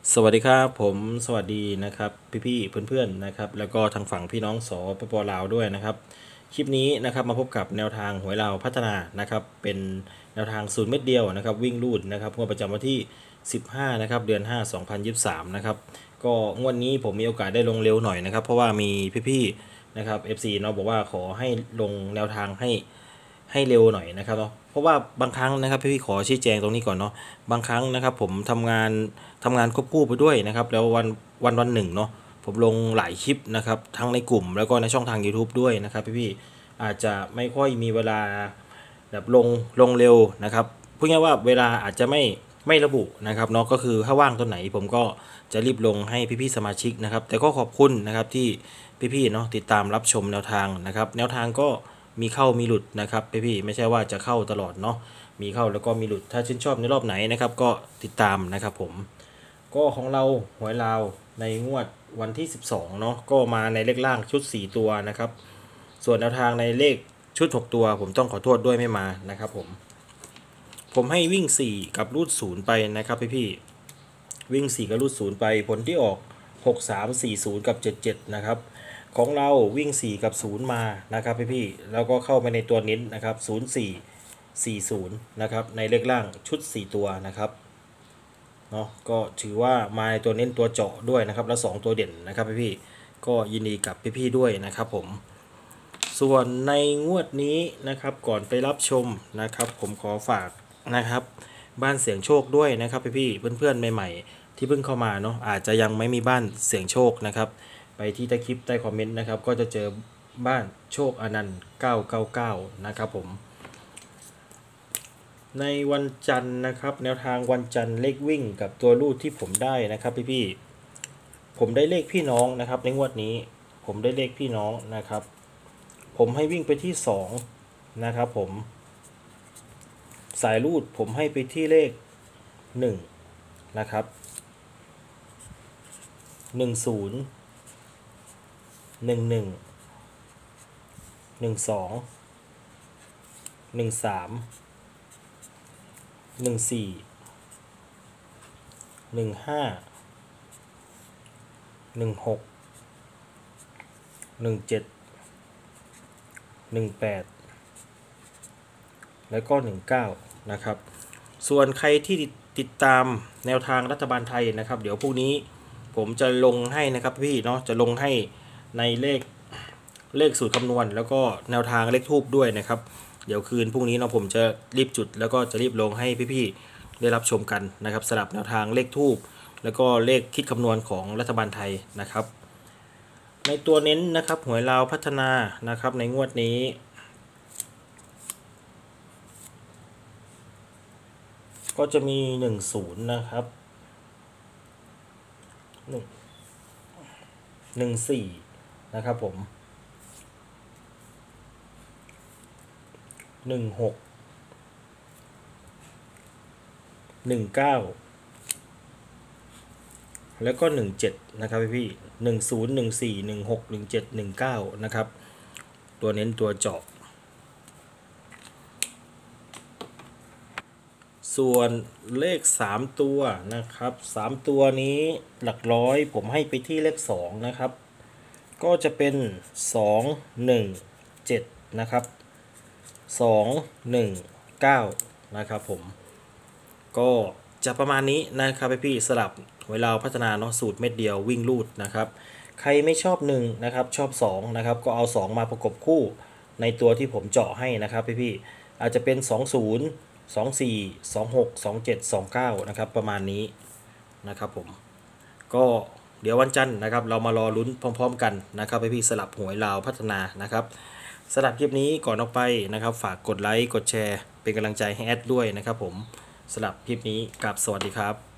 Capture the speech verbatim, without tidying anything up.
สวัสดีครับผมสวัสดีนะครับพี่ๆเพื่อนๆนะครับแล้วก็ทางฝั่งพี่น้องสปปลาวด้วยนะครับคลิปนี้นะครับมาพบกับแนวทางหวยลาวพัฒนานะครับเป็นแนวทางศูนย์เม็ดเดียวนะครับวิ่งลูดนะครับงวดประจำวันที่สิบห้านะครับเดือนห้า สองพันยี่สิบสามนะครับก็งวดนี้ผมมีโอกาสได้ลงเร็วหน่อยนะครับเพราะว่ามีพี่ๆนะครับ เอฟ ซี เนาะบอกว่าขอให้ลงแนวทางให้ ให้เร็วหน่อยนะครับเนาะเพราะว่าบางครั้งนะครับพี่ๆขอชี้แจงตรงนี้ก่อนเนาะบางครั้งนะครับผมทำงานทำงานควบคู่ไปด้วยนะครับแล้ววันวันวันหนึ่งเนาะผมลงหลายคลิปนะครับทั้งในกลุ่มแล้วก็ในช่องทาง YouTube ด้วยนะครับพี่ๆอาจจะไม่ค่อยมีเวลาแบบลงลงเร็วนะครับพูดง่ายว่าเวลาอาจจะไม่ไม่ระบุนะครับเนาะก็คือถ้าว่างตอนไหนผมก็จะรีบลงให้พี่ๆสมาชิกนะครับแต่ก็ขอบคุณนะครับที่พี่ๆเนาะติดตามรับชมแนวทางนะครับแนวทางก็ มีเข้ามีหลุดนะครับพี่ๆไม่ใช่ว่าจะเข้าตลอดเนาะมีเข้าแล้วก็มีหลุดถ้าชื่นชอบในรอบไหนนะครับก็ติดตามนะครับผมก็ของเราหวยลาวในงวดวันที่สิบสองเนาะก็มาในเลขล่างชุดสี่ตัวนะครับส่วนแนวทางในเลขชุดหกตัวผมต้องขอโทษด้วยไม่มานะครับผมผมให้วิ่งสี่กับรูดศูนย์ไปนะครับพี่ๆวิ่งสี่กับรูดศูนย์ไปผลที่ออกหก สาม สี่ ศูนย์กับเจ็ด เจ็ดนะครับของเราวิ่งสี่กับศูนย์มานะครับพี่ๆแล้วก็เข้าไปในตัวเน้นนะครับศูนย์ สี่ สี่ ศูนย์นะครับในเลขล่างชุดสี่ตัวนะครับเนาะก็ถือว่ามาในตัวเน้นตัวเจาะด้วยนะครับแล้วสองตัวเด่นนะครับพี่ๆก็ยินดีกับพี่ๆด้วยนะครับผมส่วนในงวดนี้นะครับก่อนไปรับชมนะครับผมขอฝากนะครับบ้านเสียงโชคด้วยนะครับพี่ๆเพื่อนๆใหม่ๆที่เพิ่งเข้ามาเนาะอาจจะยังไม่มีบ้านเสียงโชคนะครับไปที่ใต้คลิปใต้คอมเมนต์นะครับก็จะเจอบ้านโชคอนันต์เก้าเก้าเก้านะครับผมในวันจันทร์นะครับแนวทางวันจันทร์เลขวิ่งกับตัวลูดที่ผมได้นะครับพี่ๆผมได้เลขพี่น้องนะครับในงวดนี้ผมได้เลขพี่น้องนะครับผมให้วิ่งไปที่สองนะครับผมสายลูดผมให้ไปที่เลขหนึ่งนะครับหนึ่งศูนย์หนึ่งหนึ่งหนึ่งสองหนึ่งสามหนึ่งสี่หนึ่งห้าหนึ่งหกหนึ่งเจ็ดหนึ่งแปดแล้วก็หนึ่งเก้านะครับส่วนใครที่ติดตามแนวทางรัฐบาลไทยนะครับเดี๋ยวพรุ่งนี้ผมจะลงให้นะครับพี่เนาะจะลงให้ในเลขเลขสูตรคำนวณแล้วก็แนวทางเลขทูบด้วยนะครับเดี๋ยวคืนพรุ่งนี้เนาะผมจะรีบจุดแล้วก็จะรีบลงให้พี่ๆได้รับชมกันนะครับสำหรับแนวทางเลขทูบแล้วก็เลขคิดคำนวณของรัฐบาลไทยนะครับในตัวเน้นนะครับหวยลาวพัฒนานะครับในงวดนี้ก็จะมีหนึ่งศูนย์นะครับหนึ่งหนึ่งสี่นะครับผมหนึ่งหกหนึ่งเก้าแล้วก็หนึ่งเจ็ดนะครับพี่หนึ่งศูนย์หนึ่งสี่หนึ่งหกหนึ่งเจ็ดหนึ่งเก้านะครับตัวเน้นตัวเจาะส่วนเลขสามตัวนะครับสามตัวนี้หลักร้อยผมให้ไปที่เลขสองนะครับก็จะเป็นสองหนึ่งเจ็ดนะครับสองหนึ่งเก้านะครับผมก็จะประมาณนี้นะครับพี่สลับหวยลาวพัฒนาเนาะสูตรเม็ดเดียววิ่งลูดนะครับใครไม่ชอบหนึ่งนะครับชอบสองนะครับก็เอาสองมาประกบคู่ในตัวที่ผมเจาะให้นะครับพี่ๆอาจจะเป็นสองศูนย์ สองสี่ สองหก สองเจ็ด สองเก้านะครับประมาณนี้นะครับผมก็เดี๋ยววันจันทร์นะครับเรามารอลุ้นพร้อมๆกันนะครับพี่ๆสลับหวยลาวพัฒนานะครับสลับคลิปนี้ก่อนออกไปนะครับฝากกดไลค์กดแชร์เป็นกำลังใจให้แอดด้วยนะครับผมสลับคลิปนี้กับสวัสดีครับ